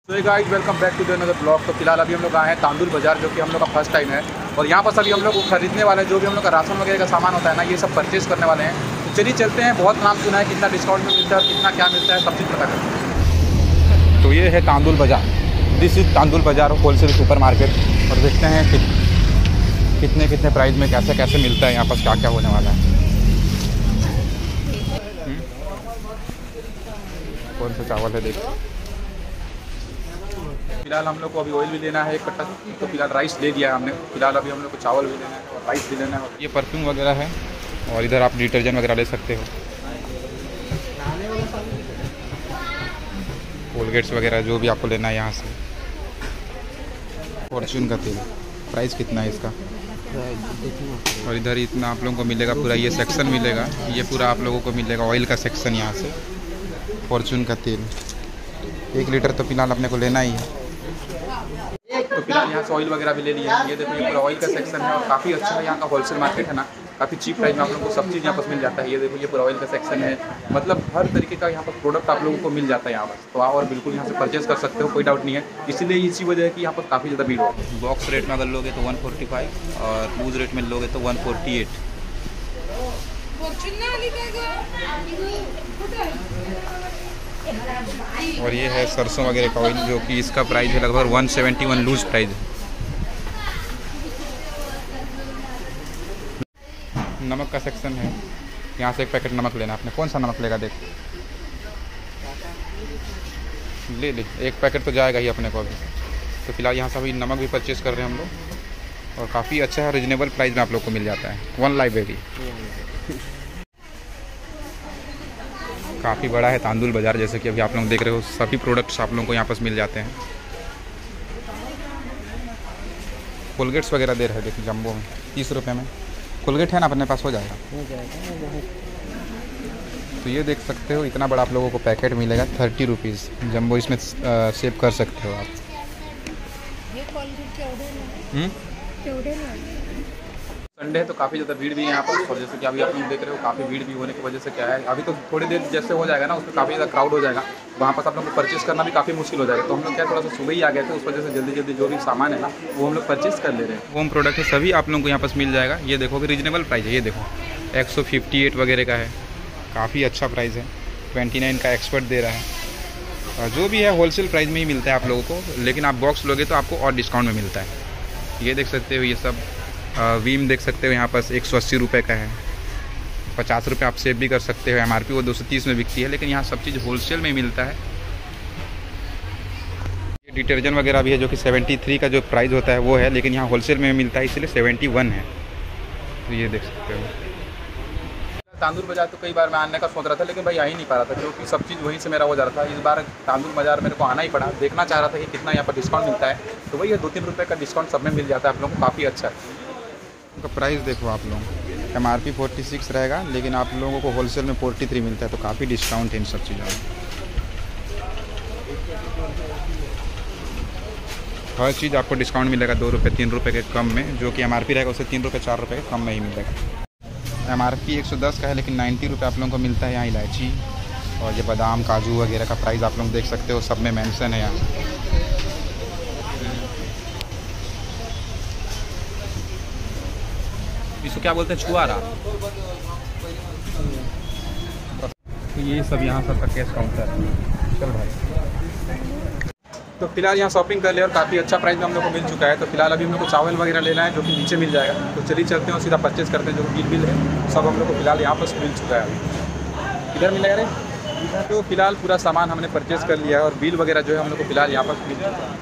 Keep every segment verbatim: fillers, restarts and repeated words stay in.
तो guys welcome back to the another blog. तो फिलहाल अभी हम लोग आए हैं तांदुल बाज़ार, जो कि हम लोग का फर्स्ट टाइम है। और यहाँ पर सभी हम लोग को खरीदने वाले हैं, जो भी हम लोग का राशन वगैरह का सामान होता है ना, ये सब परचेज़ करने वाले हैं। तो चलिए चलते हैं। बहुत नाम सुना है, कितना डिस्काउंट में मिलता है और कितना क्या मिलता है, सब चीज़ पता करते हैं। तो ये है तांदुल बाज़ार, दिस इज तांदुल बाज़ार होलसेल सुपर मार्केट। और देखते हैं कि कितने कितने प्राइस में कैसे कैसे मिलता है, यहाँ पर क्या क्या होने वाला है। कौन सा चावल है देखो। फिलहाल हम लोग को अभी ऑयल भी लेना है एक कट्टा, तो फिलहाल राइस ले लिया है हमने। फिलहाल अभी हम लोग को चावल भी लेना है और राइस भी लेना है। ये परफ्यूम वगैरह है और इधर आप डिटर्जेंट वगैरह ले सकते हो, कोलगेट्स वगैरह जो भी आपको लेना है यहाँ से। फॉर्च्यून का तेल, प्राइस कितना है इसका। और इधर इतना आप लोगों को मिलेगा, पूरा ये सेक्शन मिलेगा, ये पूरा आप लोगों को मिलेगा ऑयल का सेक्शन यहाँ से। फॉर्च्यून का तेल एक लीटर तो फिलहाल अपने को लेना ही है। तो फिलहाल यहाँ से ऑयल वगैरह भी ले लिया है। ये देखो, ये पूरा ऑयल का सेक्शन है और काफ़ी अच्छा है। यहाँ का होलसेल मार्केट है ना, काफ़ी चीप प्राइस में आप लोगों को सब चीज़ यहाँ पर मिल जाता है। ये देखो, ये पूरा ऑयल का सेक्शन है, मतलब हर तरीके का यहाँ पर प्रोडक्ट आप लोगों को मिल जाता है यहाँ पर। तो आप और बिल्कुल यहाँ से परचेज कर सकते हो, कोई डाउट नहीं है। इसीलिए इसी वजह है कि यहाँ पर काफ़ी ज़्यादा भीड़ हो। बॉक्स रेट में अगर लोगे तो वन फोर्टी फाइव और लूज रेट में लोगे तो वन फोर्टी एट। और ये है सरसों वगैरह का ऑयल, जो कि इसका प्राइस है लगभग one seventy one loose price है। नमक का सेक्शन है, यहाँ से एक पैकेट नमक लेना आपने। कौन सा नमक लेगा, देख ले ले, एक पैकेट तो जाएगा ही अपने को अभी। तो फिलहाल यहाँ से अभी नमक भी परचेज़ कर रहे हैं हम लोग, और काफ़ी अच्छा है, रिजनेबल प्राइस में आप लोग को मिल जाता है। वन लाइब्रेरी काफ़ी बड़ा है तांदुल बाज़ार, जैसे कि अभी आप लोग देख रहे हो। सभी प्रोडक्ट्स आप लोगों को यहाँ पर मिल जाते हैं। कोलगेट्स वगैरह दे रहे हैं, देखिए जम्बो में तीस रुपये में कोलगेट है ना, अपने पास हो जाएगा। तो ये देख सकते हो, इतना बड़ा आप लोगों को पैकेट मिलेगा थर्टी रुपीज़ जम्बो। इसमें सेव कर सकते हो आप। संडे है तो काफ़ी ज़्यादा भीड़ भी है यहाँ पर। और जैसे कि अभी आप लोग देख रहे हो, काफ़ी भीड़ भी होने की वजह से क्या है, अभी तो थोड़ी देर जैसे हो जाएगा ना, उसमें काफ़ी ज़्यादा क्राउड हो जाएगा। वहाँ पर आप लोग को परचेस करना भी काफ़ी मुश्किल हो जाएगा। तो हम लोग क्या थोड़ा सा सुबह ही आ गए थे, उस वजह से जल्दी जल्दी जो भी सामान है ना, वो हम लोग परचेस कर ले रहे हैं। होम प्रोडक्ट है, सभी आप लोगों को यहाँ पर मिल जाएगा। ये देखो कि रीजनेबल प्राइस है। ये देखो एक सौ फिफ्टी एट वगैरह का है, काफ़ी अच्छा प्राइस है। ट्वेंटी नाइन का एक्सपर्ट दे रहा है। और जो भी है होलसेल प्राइस में ही मिलता है आप लोगों को, लेकिन आप बॉक्स लोगे तो आपको और डिस्काउंट में मिलता है। ये देख सकते हो, ये सब वीम देख सकते हो, यहाँ पर एक सौ अस्सी रुपये का है। पचास रुपये आप सेव भी कर सकते हो। एमआरपी वो दो सौ तीस में बिकती है, लेकिन यहाँ सब चीज़ होलसेल में मिलता है। ये डिटर्जेंट वगैरह भी है, जो कि तिहत्तर का जो प्राइस होता है वो है, लेकिन यहाँ होलसेल में मिलता है, इसलिए इकहत्तर है। तो ये देख सकते हो। तांदुल बाज़ार तो कई बार मैं आने का सोच रहा था, लेकिन भाई आ ही नहीं पा रहा था, क्योंकि सब चीज़ वहीं से मेरा हो जा रहा था। इस बार तांदुल बाज़ार मेरे को आना ही पड़ा। देखना चाह रहा था कि कितना यहाँ पर डिस्काउंट मिलता है। तो वही है, दो तीन रुपये का डिस्काउंट सब में मिल जाता है आप लोगों को, काफ़ी अच्छा है। उनका प्राइस देखो आप लोग, M R P forty six रहेगा, लेकिन आप लोगों को होलसेल में फोर्टी थ्री मिलता है। तो काफ़ी डिस्काउंट है इन सब चीज़ों में। हर चीज़ आपको डिस्काउंट मिलेगा, दो रुपये तीन रुपये के कम में। जो कि एम आर पी रहेगा उससे तीन रुपये चार रुपये के कम में ही मिलेगा। एम आर पी एक सौ दस का है, लेकिन नाइन्टी रुपये आप लोगों को मिलता है यहाँ। इलायची और ये बादाम काजू वगैरह का प्राइस आप लोग देख सकते हो, सब में मेंशन है यहाँ। इसको क्या बोलते हैं, छुआरा। तो ये सब यहाँ सबका कैश काउंटर है। चल भाई, तो फिलहाल यहाँ शॉपिंग कर ले और काफ़ी अच्छा प्राइस में हम लोग को मिल चुका है। तो फिलहाल अभी हम लोग को चावल वगैरह लेना है, जो कि नीचे मिल जाएगा। तो चलिए चलते हैं और सीधा परचेज करते हैं। जो बिल बिल है सब हम लोग को फिलहाल यहाँ पर मिल चुका है। अभी किधर मिलेगा रे। तो फिलहाल पूरा सामान हमने परचेज कर लिया है, और बिल वगैरह जो है हम लोग को फिलहाल यहाँ पर मिल चुका है।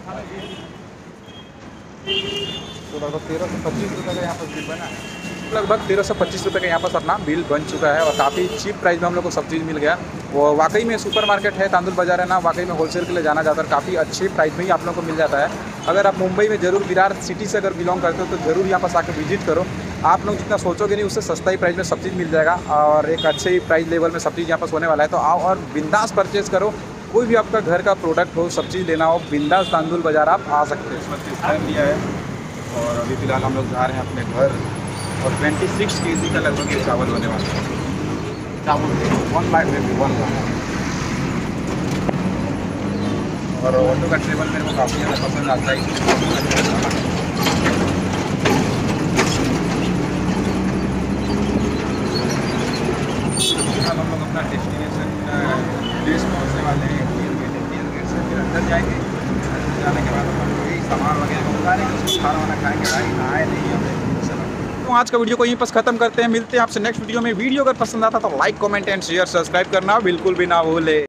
तो लगभग तेरह सौ पच्चीस रुपये का यहाँ पर बिल बना है। लगभग तेरह सौ पच्चीस रुपये का यहाँ पर अपना बिल बन चुका है, और काफ़ी चीप प्राइस में हम लोग को सब चीज़ मिल गया। वो वाकई में सुपर मार्केट है, तांदुल बाज़ार है ना, वाकई में होलसेल के लिए जाना जाता है। काफ़ी अच्छे प्राइस में ही आप लोग को मिल जाता है। अगर आप मुंबई में जरूर विरार सिटी से अगर बिलोंग करते हो, तो ज़रूर यहाँ पर आकर विजिट करो। आप लोग जितना सोचोगे नहीं, उससे सस्ता ही प्राइस में सब चीज़ मिल जाएगा, और एक अच्छे ही प्राइस लेवल में सब चीज़ यहाँ पर होने वाला है। तो आओ और बिंदास परचेज करो। कोई भी आपका घर का प्रोडक्ट हो, सब चीज़ लेना हो, बिंदास तांदुल बाज़ार आप आ सकते हो। इसमें टाइम लिया है, और अभी फ़िलहाल हम लोग जा रहे हैं अपने घर। और छब्बीस केजी का लगभग ये चावल होने वाला है। चावल वन लाख में भी वन लाख और ऑटो का ट्रेवल मेरे को काफ़ी ज़्यादा पसंद आता है। अब हम लोग अपना डेस्टिनेशन प्लेस पहुँचने वाले हैं, इंडियन गेट इंडियन गेट से फिर अंदर जाएंगे। अंदर जाने के बाद हम लोग यही सामान वगैरह उतारेंगे, उसको खाना वाना खाएंगे। भाई नहाए नहीं हमें चलो। तो आज का वीडियो को यहीं पर खत्म करते हैं, मिलते हैं आपसे नेक्स्ट वीडियो में। वीडियो अगर पसंद आता तो like comment and share subscribe करना बिल्कुल भी ना भूले।